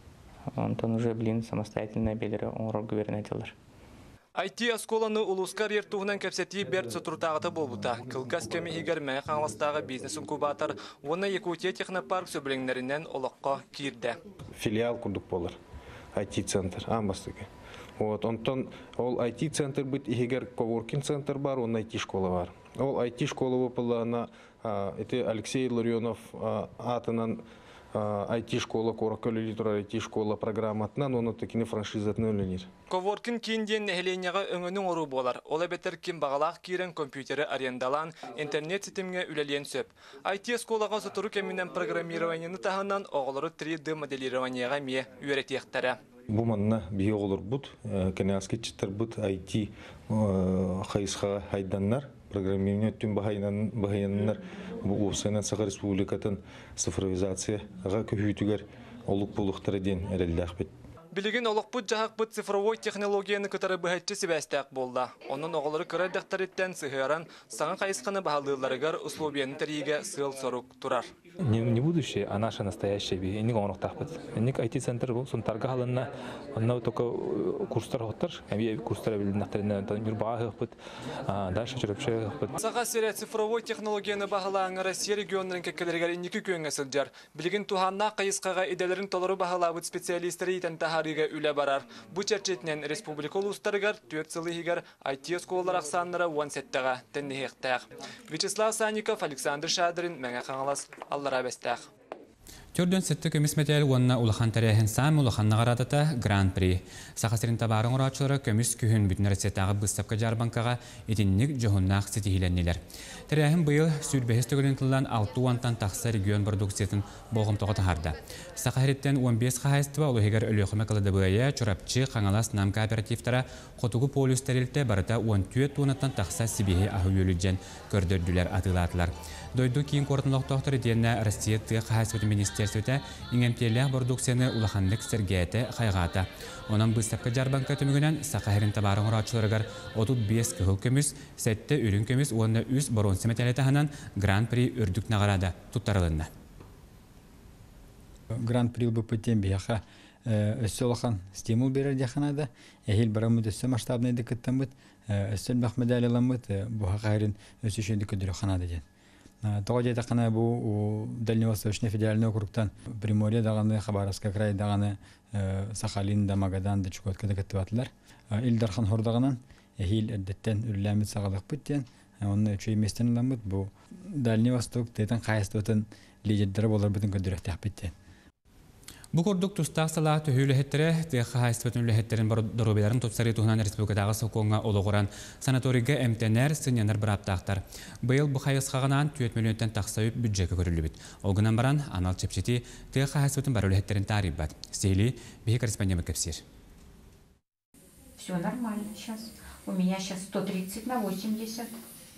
Онтан уже билин самостоятельно белері оңыру губернатилар. IT осколаны улускар ертуғынан кәпсеті бәрт сұтыртағыты болбыта. Кылгас кәмі егер мәй қаңластағы бизнес-инкубатор оны Якутия технопарк сөбіліңлерінен олыққа кирді. Филиал күрдік болыр. IT-центр, амбастығы. Онтан ол IT-центр бұд егер коворкинг-центр бар, он IT-школа бар. Ол IT-школа бұпылағына Алексей Ларионов атынан IT-школа, Коракөлі литра IT-школа программатынан оны текіне франшизатын өлінер. Коворкин кейінден нәхіленяға өңінің ору болар. Ола бетер кем бағалақ кейрен компьютері арендалан, интернет сетімге үлелен сөп. IT-сколаға сұтыру кәмінен программированияны тағынан оғылары 3D моделированияға ме үйретектері. Бұл манна бейі олар бұд, кәнәске чыттар бұд IT қайысқа хайданнар. Программирование түн бағайынанлар бұл Осынан Сақа Республикатын цифровизацияға көйітігер олық болуқтары ден әрелдәқ бет. Билигин олықпыт жағақпыт цифровой технологияны күтары бұхетчі себәстәк болды. Оның оғылары көрәдіқтареттен сығыран саңа қайысқаны бағалыларығар условияны тәрейге сыл сорук тұрар. Не будущее, а наше настоящее. Ник он рухтахпыт. Ник IT-центр был, сон тарга халынна, онна только курстар хоттар, кәмей курстар білдінақтарына юрбаға хықпыт, дальше жүріпші хықпыт. Саға сере цифровой технологияны бағалағын Россия регионларын кәккелергер инекі күйіңе сылжар. Билигин туханна қайысқаға иделерін толыры бағалабыт специалистері итен тахариға үлі барар. Бұ чәрчетінен республика ұлыстарығар 4 сылығығар IT-сколалар ақсанлары 10 сеттіға тәннехектәқ. Вячеслав Санников, Александр Шадрин, мәңе қаңылас, Аллара бәстәқ. Түрден сетті көмес мәтел онына улахан тарихын сам улаханна қарадата Гран-при. Сақасырын табарын ұратшылары көмес күйін бүтін рәсеттағы бұстапқа жарбанкаға етіннік жоғыннақ сетихиленнелер. Тарихын бұйыл сүрбәхес төгілін тылдан 6 уантан тақса регион продукциятын болғым тоғыты харды. Сақахареттен 15 қағайыстыва ұлығығар өліқымы қылыды бұйая чұрапчы қаңалас нам кооперативтара қотуғы полюстарелті барыта 14 туынаттан тақса сибихи аху өліджен көрдірділер атылатылар. Дойду кейін қортынлық тоқтыры дейіне Россия тұғы қағайсыветі министерсіветі иңемтелі продукцияны улаханлық сәргеті қайғаты. Онан бұстапқа жарбанка түмігінен сақахерін табарын ұратшыларығар 35 күхіл көміс, сәтті үрін көміс, онына үз боронсы мәтәлеті ханан Гран-при үрдік нағарады тұттарылынна. Гран-при бұл пөттен бияқа өссі олақан стимул берер дияқанады. Әйел барамыд өссі масштабнайды күттамыд, өссіл бақ медалиламыд, бұға қайрын өссі шүйді күдірі қанады ден. Тоғады етақана бұл Дальневосточный федеральный округтан Приморье дағаны, Хабаровска край дағаны, Сахалин, Магадан, Чукоткада кәттіватылар. Илдархан хордағынан әйел әрдеттен үрләміт сағалық бүттен, оны үшей местен ұламыд, бұл Дальневосток дейтін қайыстығытын лидерлері болар бүтін көдіректәк бүттен. Бу көрдік тұстақ сала төхейлі хеттері, тіғі хайстыбетін үлі хеттерін дұрубелерін тұтсары тұғынан республикадағы сылқоңға олығыран санаториға әмтенер сынянар бір аптақтар. Бұйыл бұ хайысқағынан 4 миллионтен тақсайып бюджеті көрілі біт. Олғынан баран анал чепчеті тіғі хайстыбетін бар үлі хеттерін тарib бәд. Сейлі, бейі корреспондент көпсер. Все нормально сейчас. У меня сейчас 130 на 80.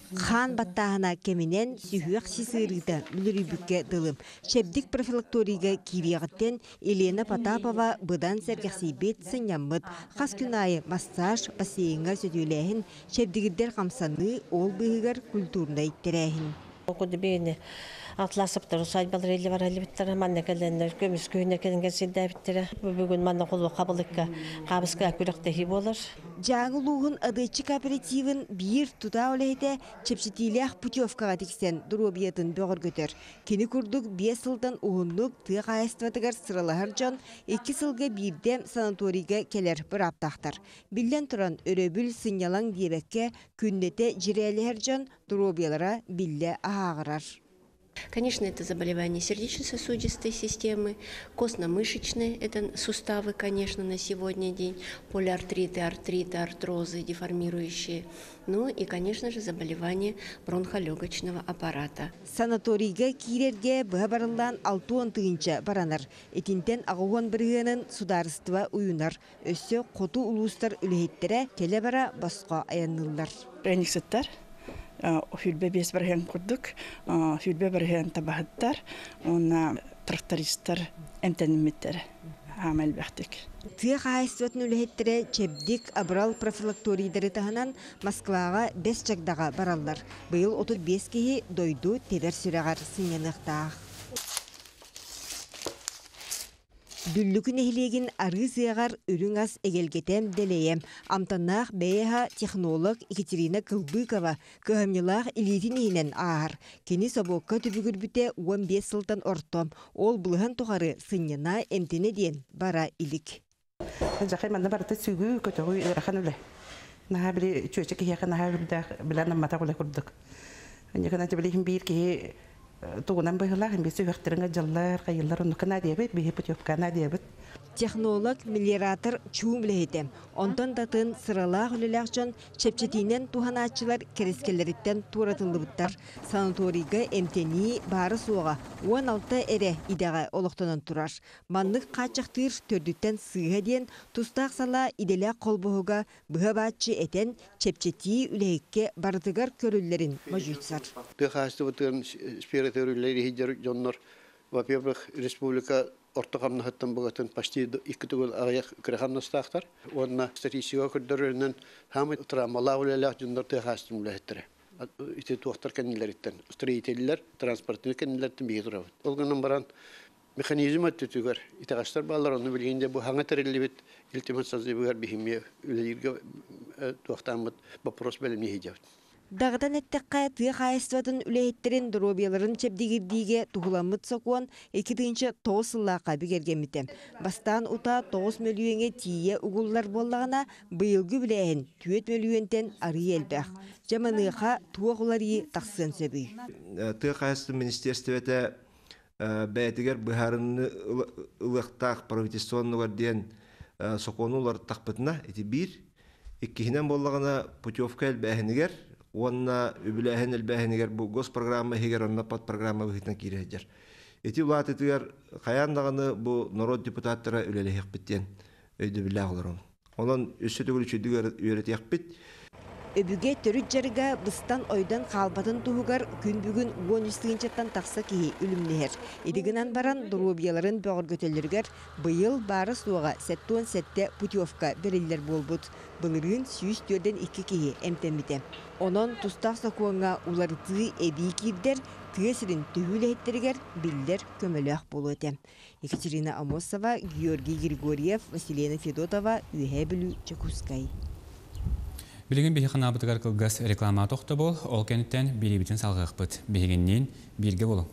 Хан баттағына кемінен сүйіқ сисырыда мүлірібікке дылым. Шепдік профилакториға кирияғыттен Елена Потапова бұдан сәргәқсейбет сыняммыд. Қас күнайы массаж бассейінға сөтіләйін шепдігіддер қамсаны ол бұғығар культурна иттірәйін. Оқуды бейіні атласыптыр, ұсайбалар елі бар әлібіттері, манна кәлденлер, көміз күйіне кәдінген селдәбіттері. Бүгін манна қолы қабылыққа қабысқа көріқтегі болыр. Жаңылуғын адычы кооперативін бір тұта олейді чепшетилях путевкаға тексен дұробиятын бөғір көтер. Кені күрдік 5 сылдан ұғынлық тұғы қайыстыватығар сыралағыр жон 2 сылға бірдем санаторийға келер бір аптақтар. Білден тұран өрөбіл сынялан дебекке күннете jirелер жон дұробиялара білді ағырар. Конечно, это заболевание сердечно-сосудистой системы, костно-мышечные, это суставы, конечно, на сегодня день, полиартриты, артриты, артрозы, деформирующие. Ну и, конечно же, заболевание бронхолегочного аппарата. Санаторийга кирерге бабарылан 6 тыгынча баранар. Этинтен ағуан біргенін сударыства уюнар. Өссө қоту улустар үліхеттері келе бара басқа аянылар. Рениксеттер. Хүлбе бес бірген күрдік, хүлбе бірген табағыттар, оны трактористер әмтәніметтері ғамәл бәқтік. Тыға қайыстуатын үліхеттері чепдік абрал профилакторийдері тағынан Москваға 5 чагдаға баралар. Бұйыл 35 кейі дойду тедер сүрәғар сынянықтақ. Дүллүкін эхилеген ары сыяғар үрің ас эгелгетем делеем. Амтаннақ бәйеға технолог Екатерина Кылбыкова көхімнелақ илетін ейнен ағар. Кені собоққа түбігір біте 15 сылтан ортом. Ол бұлығын тұғары сыннена әмтені ден бара илік. Жақай манда барыта сүгі көтіғі ұрақан өлі. Наға білі чөчі кейеқі наға біләнім мата қолай құрдық. Әнекін әті білейін бір кейі туғынан бұйғылағын бесі өқтіріңі жыллар, қайылар, ұнықына дейбет, бейі путевкана дейбет. Технолог мелиоратор чуым білетем. Онтан датын сыралақ үліләқ жон чепчетинен туханачылар керескелеріттен туратылы бұттар. Санаторийға әмтені бары суға 16 әрі идаға олықтанын тұрар. Манлық қачақтыр төрдіктен сыға ден тұстақ сала иделі қолбығыға бұға бәтші әтен чепчети үләйікке бардығар көрілерін мәжүйтсар. Тұқасты бұтығын спиратөрілері хиджар жоннор. Во-первых, республика ортоқамны хаттан бұғатын почти 2 түгіл ағаяқ күріқамнастақтар. Онына статистика күрдірінен хамы травмалау үлеләқ жүндір тұқастым үләйттірі. Ити туақтар кәнелеріттен. Строителілер, транспортны кәнелерттен бейі тұрабыд. Олғынан баран механизм өтті түгір. Итағаштар балар оны білгенде бұл хаңа тәрелі бет илтимат сазы бұғар бейхіме үлелерге туақтамыд вопрос бәлімне хейдевд. Дағдан әттіққа тұғы қайыстыватын үләйеттерін дұробияларын чепдегірдейге тұғыламыд соқуан 2-тінші 9 сыллаққа бігергемітем. Бастан ұта 9 миллионе тие ұғылар болағына бұйылғы біләйін 4 миллионтен ары елбәқ. Жаманыға туғылары тақсын сөбүй. Тұғы қайысты министерстветі бәйтігер бұхарыны ұлықтақ правительствонығар ден соқуанулар тақпытына әті бір. Еккігінен болағына путевка әлбәхінігер онна үбіләһен әлбәһенегер бу госпрограмма хегер онна подпрограмма вихтен кирәҗәр. Эти улат этигер каяндагыны бу народ депутаттары үлеләһек биттен өйдө биләгъләрен. Онан өсө түгел чөдүгәр өйрәтәк бит. Өбүге төрүт жарыга быстан ойдан қалбатын туғығар күн бүгін 13-тан тақса кейі үлімнехер. Едігінен баран дұробияларын бөғір көтелергер бұйыл бары суға сәттуан сәтті путевка берілдер болбуд. Бұлырын 104-ден 2 кейі әмтәміді. Онын тұстақ сақуанға уларытығы әбей кирдер түйесірін түйілі әттергер білдер көміліғ болу өтем. Екатерина Амосова, Георгий Григорьев, Василина Федотова, Үйе білу Чекускай. Білген бейхі қанабытығар қылғас реклама тоқты бол, ол кәніттен бейбітін салғық бұд. Бейгеннен бірге болу.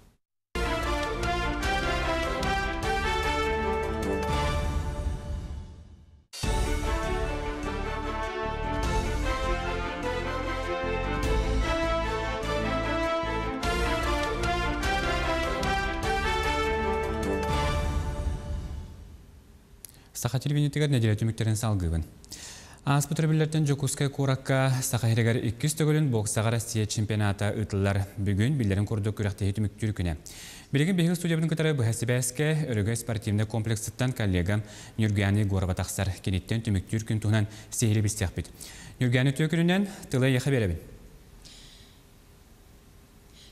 Саха телевинетігер нәделі түміктерін салғығын. Аспытрабилерден Жокускай Куракка сақайрегер 200 төгілін боксаға Россия чемпионата ұтылар. Бүгін білдерін көрді күрәқтегі түміктер күні. Білген бейгі студиябының күтары бұхасибәске өрігі спортивны комплекстыттан коллегам Нюргяны Горова тақсар. Кенеттен түміктер күн туғынан сейілі бістеқ біт. Нюргяны төкілінен тылы еқі беребін.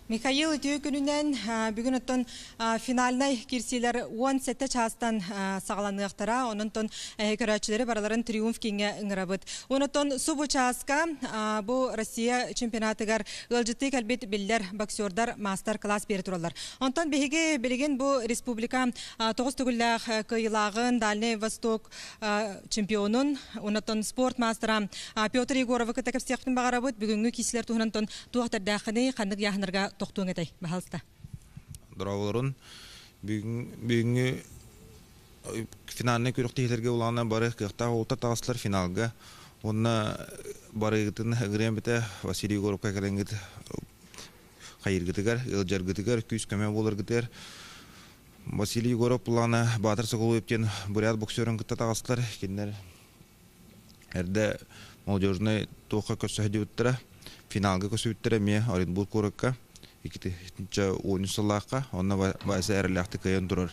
Михаил Түйкүнүнен бүгін оттон финалнай кирсилер 10 сетте частан сағаланықтара, онынтон көрәтшілері бараларын триумф кеңе ыңырабыт. Онытон субу частка бұл Россия чемпионатыгар ылжытты кәлбет білдер боксердар мастер-класс бері тұралар. Онтон беге білген бұл республика 9 түгілләқ кыйлағын Дальний Восток чемпионын, онытон спорт мастера Петр Егоровы кітакіп стеқтін бағарабыт, бүгінгі кесілер туғынантон туақтардақыны қандық яғынырға тоқтуың етай, бағалыста. Дұрағыларын бүгінгі финаліне көріқтейлерге олағына бары қиықтағы олта тағысылар финалға. Онына бары ғытын ғырен біті Василий Егоровқа кәлен ғыт қайыр ғытығар, ғылжар ғытығар, күйіс көме болыр ғытығар. Василий Егоров бұлағына батыр сығылу өптен бұряд боксерін ғытта тағысылар. Кендер әрді молдежный тоққа көсі өттірі. Финалға көсі өттірі ме Оренбург көрікқа. Екінші ойын сылаққа, онына бәсі әріліқті көйен тұрар.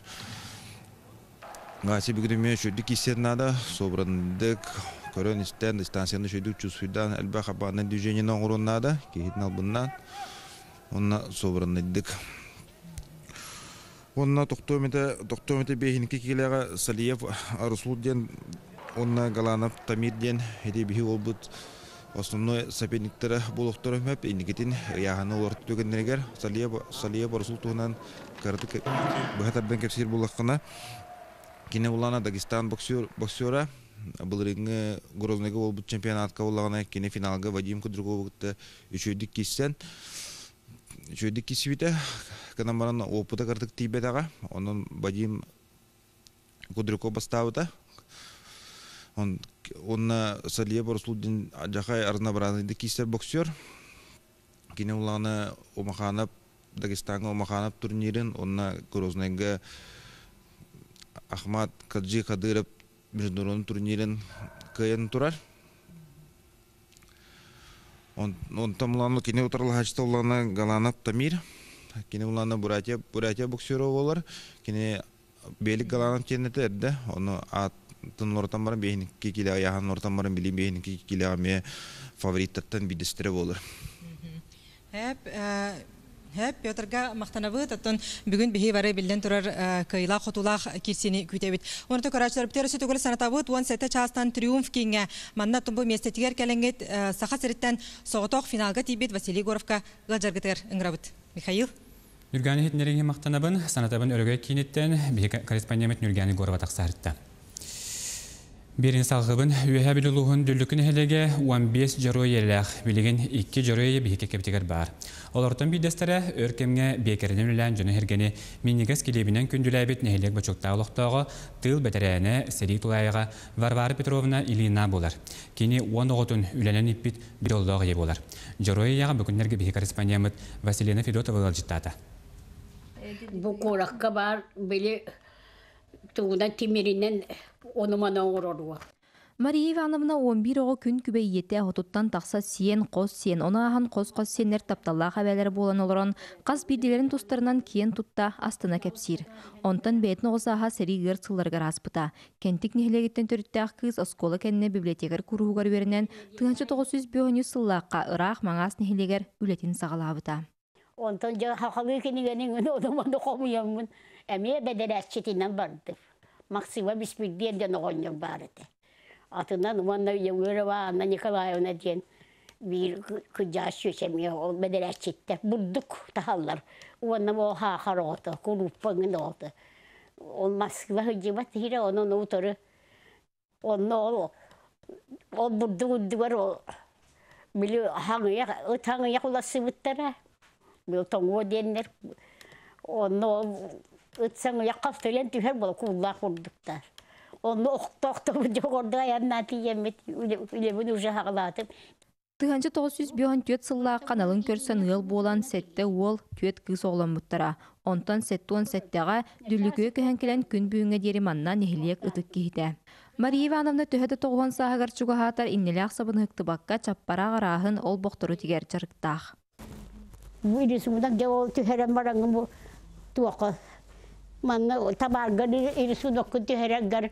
Ғасы бүгініме шөйдік естерінада, собырындық, көрін істен, дистанцияны шөйдік чүсфүйдан әлбә қапағынан дүженен оңырынада, кейтін албыннан, онына собырындық. Онына тоқтометі бейхінкі келеға Салиев Арусул ден, онына Галанов Тамир ден, еде бейхі ол бұд основной соперниктері болуқтары мәп, ендекетін яғаны оларды төгендерігер Салиев Арусул туғынан қарыты бұғатардан кәпсер болаққына. Кене олана Дагестан боксера, бұл реңі Грознығы ол бұд чемпионатқа олағына кене финалға Вадим Кудруговықты үшөйдік кессен. Үшөйдік кесі біті, қанамаран опыта қартық тейбетаға, оның Вадим Кудруков бастауыда. Онна Салиев Арусулдин жақай арына баранайды кестер боксер. Кене олағына Омаханап, Дагестанға Омаханап турнирин, онна Грознығы Ахмад Каджи Кадыров международный турнирин кайын турар. Он там лану кене утарлахачта улана Галанов Тамир. Кене улана Буратия боксеров олар. Кене Белик Галанов тенеті әрді. Оны атын ортан барын бейін кекелі аяған ортан барын білейін бейін кекелі аме фавориттаттан бидестірі болар. Петрга мақтанабыт, аттон бүгін бейі бары білден тұрар кайла қотулақ керсені күйтебет. Оныты көрәчілер біттері сөтігілі санатабыт, 10 сәті частан триумф кейінге манна тұмбы местетігер кәлінгет сақа сіріттен соғытоқ финалға тейбет Василий Горовқа ғалжарғытығыр ұңырабыт. Михаил? Нүргәні хетнереңе мақтанабын, санатабын өрігі кейнеттен бейі корреспондент Нүргәні Горова тақсарытта. Берін салғыбын үйәе білілуғын дүлікін әлеге 15 жарой еләқ білеген 2 жарой бейке кептігер бар. Олардың бейдестері өркемге бекерінен үлән жөні әргені менегіз келебінен күнділәбет нәхелек бачоқта олықтағы тыл бәтірәне Сәрей Тулайға Варвара Петровна Илина болар. Кені 10 оғытын үләнен еппет бір олдағы е болар. Жарой яға бүкіндерге бейке корреспондент Василина Федотова ғалжыттады. Бұл қораққа бар білі туғынан темерінен онымана оңырыруа. Мария Ивановна 11 оғы күн күбейетті ғытыттан тақса сиен қос сиен, оны аған қос сиенлер тапталла қабәлері болан олырын, қаз бірделерін тұстарынан киен тұтта астына кәпсір. Онтан бәйтін оғызаға сәрі ғыр сылларғар аспыта. Кенттік нехлегеттен түрітті ақ кыз оскола кәніне библиотекар күріғығар верінен 1905 сыллаққа ұрақ маңас нехлегер үлетін сағалабыта. Онтан жа хақалы кенігенің оныманы қомыяңмын. Әме бәдәрәтшетінен барды. Максима Беспредельден оғынның барыды. Атынан ұманна Еуірова Анна Николаевна ден bir kıcağız şöşemiyor, o bedelçitte. Bulduk tahallar. Onunla o hahar oldu, kurupağın oldu. Olmaz ki hıcımat hire onun otoru. Onun o buldu var o. Biliyor hangi kulası bittire. Biliyor tongu denir. Onu ıtsan yakaftılen tüher bol kullar kurduklar. Onu oktakta orada yanına diyemet. Öyle bunu uca hağladım. Тыганчы 904 сылла каналын көрсөн ыл болан сетте ол көт кыз оғлан мұттара. Онтан сеттуан сеттеға дүлікөй көхенкелен күн бүйінге дері манна нехилек ұтық кейді. Мария Ивановна төхеді тоғуан сағығар чуғахатар иннелек сабын хықтыбаққа чаппара ғарағын ол боқтыру тигер чарықтақ. Үйресімден де ол төхерен бараңын бұл туақы. Манна табарғар үйресін оқын төхерен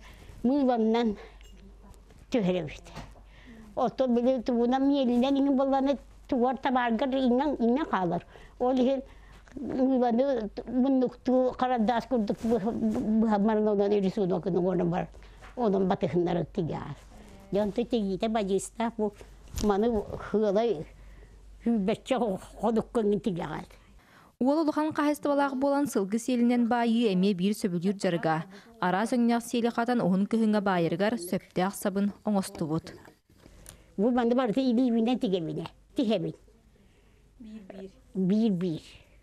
мұйваннан төхерен өйді. Oto bile tuğuna miyelinden inin ballarını Tuvar tabargar inna kalır. Olihin ulanı bunluktu karadas kurduk bu hamarın olan erisun okunu onun var. Onun batıhınları tigar. Yantı tegite bacista bu manı hılay hübetçe hodukkan tigar. Уол улахан қайыстыбалақ болан сылғы селінен байы әме бір сөбілер жарыға. Ара сөңнәқ селі қатын оғын күхіңі байырғар сөптәқ сабын оңысты бұд. Bu bende var ilivine tigemine. Tihemin. Bir.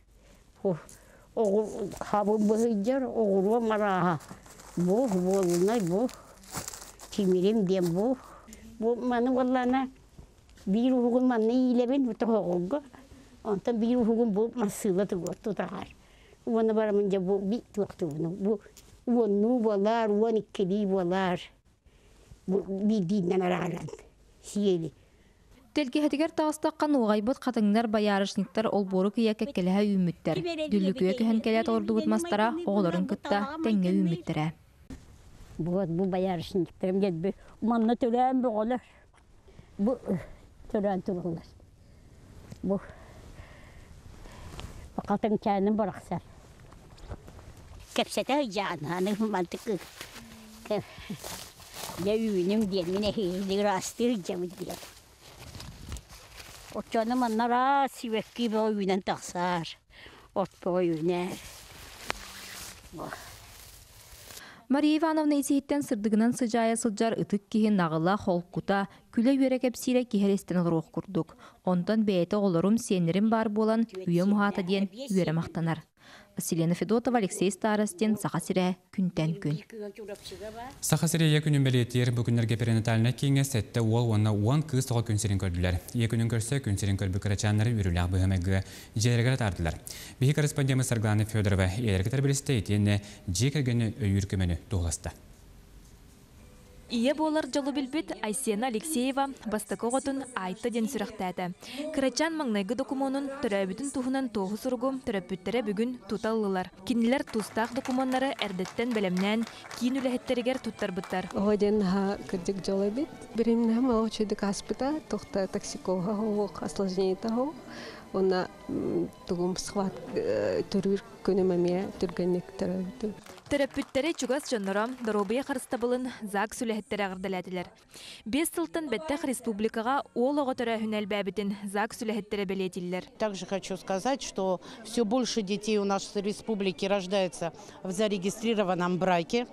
O habun bıhıcar, oğurva maraha. Bu, bu. Kimirim diyem bu. Bu manı vallana bir uğun manı iyilemin bu toğulga. Ondan bir uğun bu masıla tutar. Ona baramanca bu bir tuğdu bunu. Bu onu valar, onu ikkili valar. Bu bir dinlen aralan. Siyeli. Телгеһетигер тағыстаққан оғайбыт қатыңнар баярышниктар олбору кия кәккеліға үміттер. Дүлікіе көхін кәлет орды бұтмастара оғыларын күтті тәңге үміттері. Bu баярышниктарым жетбі. Манна төлән бұғылар. Bu төлән тұрғылар. Bu қатың кәнін барақсар. Кәпсәті жананы мантықы. Я үйінім дерміне хейлі растыр жамыд білер. Отчаны маннара сивекки бо үйінен тақсар. Отпо үйінер. Мария Ивановна исейттен сырдығынан сыжая сылжар ытык кихин нағыла холкута күлі үйері кәпсире кихерестен ұлыруқ күрдік. Онтан бәйті оларым сенерім бар болан үйе мұхата ден үйері мақтанар. Селена Федотова, Алексей Старостин, Сахасире, күнтен күн. Сахасире екүнін бәлеттер бүкіндерге перинаталына кейінге сәтті ол онына 10 кыз тоға күнсерін көрділер. Екүнін көрсе күнсерін көрбі кірачанлары үріліғ бұғымәгі жәрігер тардылар. Бейі корреспондемі Саргланы Федорова елергі тәрбілісті етенне жекергені өйіркімені туғыласты. Ие болар жолу билбит Айсена Алексеева бастакоғытын айты ден сүрақтәді. Кырачан маңнайғы документын түрәбітін туғынан тоғы сұрғы түрәппіттері бүгін тұталылар. Кинілер тұстақ документтары әрдеттен бәлемнен кейін үләхеттерігер тұттар бұттар. Оғаден кірдік жолу бит. Біремін хам аучыдық аспыта, тоқта токсикоға хоқ, осложнейті хоқ. Ona tuğum sıhhat türür könümeme türgenlik tarafı. Terapütleri çugas canlara darobaya karıstabılın zak sülehetleri ağırdalatırlar. 5 yıldan bettək республикаға олығы törə hünel bəbitin zak sülehetleri belirtilirler. Также хочу сказать, что все больше детей у нас в республике рождается в зарегистрированном браке.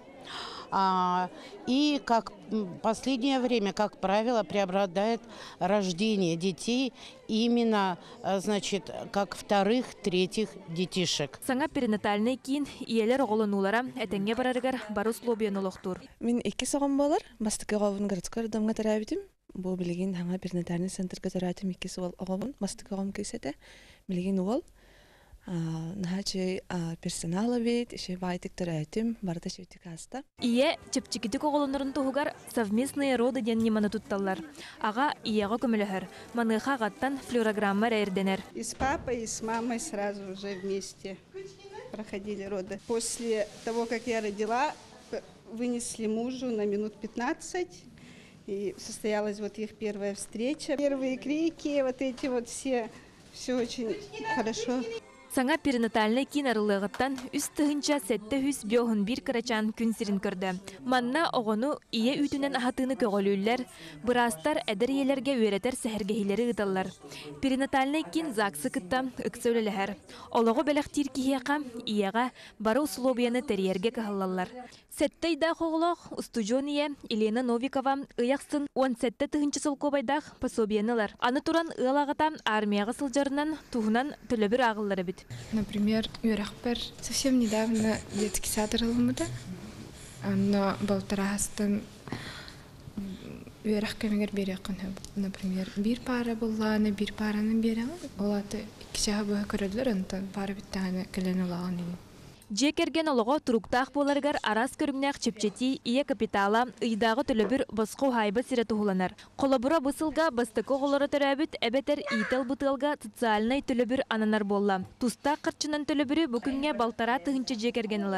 И как последнее время, как правило, преобладает рождение детей именно, значит, как вторых, третьих детишек. Саңа перинатальный кин иелер оғылынулара әтенге барарығар бару слобиян олықтур. Мен 2 сағым болар, бастықы оғылын ғыртскар дамға тарабитим. Бұл білеген хаңа перинатальный центрға таратим 2 сағым оғылын, бастықы оғылын кейсеті, білеген оғыл. Нахачы персонала бит, еще байтик таратим, барда шевтик аста. Ие чепчикитик оғылынырын туғығар совместные роды ден неманы тутталар. Аға иеға көміліғір, маныға ғаттан флюорограмма рәйірденер. И с папой, и с мамой сразу уже вместе проходили роды. После того, как я родила, вынесли мужу на минут 15, и состоялась вот их первая встреча. Первые крики, вот эти вот все очень хорошо. Саңа перинатальный кин арылығыттан үстігінча сәтті хүс беуғын бір кірачан күнсерін көрді. Манна оғыну ие үтінен ахатыны көгілілер, бұрастар әдір елерге өретер сәхіргейлері ұдалар. Перинатальный кин зақсы күтті үксі өлілер. Олығы бәліқтір кейеқа иеға бары условияны тәрерге кағылалар. Сәттейда қоғылық устужония Елена Новикова ұяқсын 17 тұхынчы сылқобайдақ пособиянылар. Аны туран ұялағыта армияға сылжарынан туғынан төлөбір ағылары бит. Например, Юрахпер совсем недавно детский сад рылмыды, но болтарастан Юрахкамегер береқын. Например, бір пара была, на бір параны берең. Олаты кішіға бұға көрілдер, онтан пара біттағаны кілін олаған дейін. Жекерген олығы тұруқтақ боларғар арас көрімнәқ чепчети ие капитала ұйдағы төлөбір босқу хайбы сірі тұғыланар. Қолабыра бұсылға бастықы ғолары төрәбіт әбетер ител бұтылға социальный төлөбір ананар болла. Туста қырчынан төлөбірі бүкінге балтара тұғынчы жекерген олар.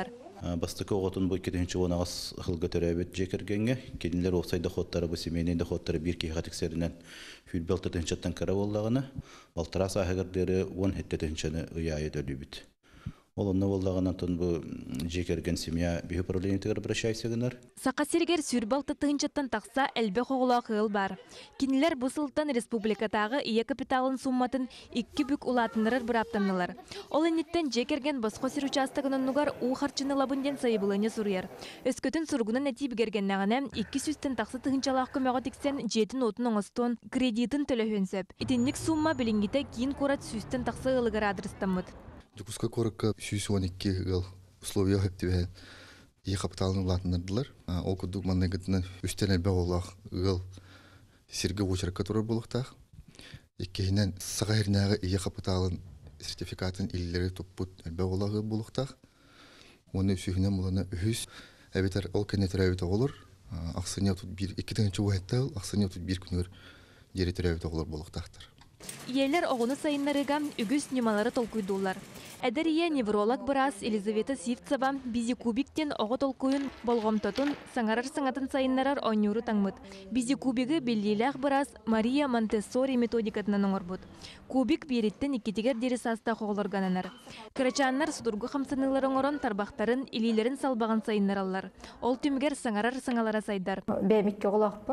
Бастыкы оғытын бұл кетінші онағыз қылға төрәбет жекергенге, келінлер оқсайда хоттары бұл семейнейді хоттары бір кейға тексерінен фүлбел тұтыншаттан кара болағына, балтырас ағығырдері 10 хетті тұтыншаны ұяйы дөлі біт. Ол онны болағынан тұн бұл жекерген семья бүйі проблемитігір бірашайсығынар. Сақа сергер сүрбал тұтыншаттан тақса әлбе қоғыла қығыл бар. Кенілер бұсылтан республикатағы ие капиталын сумматын 2 бүк ұлатынырыр бұраптанылар. Ол әнеттен жекерген басқосыр участығын ұнығар ұғарчыны лабынден сайыбылыны сұрыяр. Өскөтін сұрғынан әтей бігерген нағына 200-тен тақсы тұхынчалақ көмеға тексен жетін отын оңыстон кредитін төлөхөнсөп. Итіннік сумма білінгіте кейін қорат сүстен тақсы ылығыр адрыстамыд. Жукуска коракка 112 гыл условия хептибе ие капиталын латындырдылар. Ол кудук маннегитинен үстен элбе олақ гыл сирге очеркка турар болуктах. Иккейинен сагайрнагы ие капиталын сертификатын иллери туппут элбе олағы болуктах. Оны сүйінен буланы үхүс әбетер ол кенетер әбет олар. Аксыня тут бир 2-нче уайтта аксыня тут бир күнөр жеретер әбет олар болуктахтар. Иелер оғыны сайынларыға үгіс немалары толкуйдулар. Әдәрие невролог бұрас Елизавета Сивцева бизи кубиктен оғы толкуйын болғымтотын саңарар саңатын сайынларар ойнюры таңмыд. Бизи кубигі беллилях бұрас Мария Монтессори методикатынан оңырбыд. Кубик береттен иккетігер дері саста қоғылырғананар. Кырачаннар судургы қамсанылар оңырын тарбақтарын илилерін салбаған сайынлар аллар. Ол түмгер саңарар саңалара сайдар.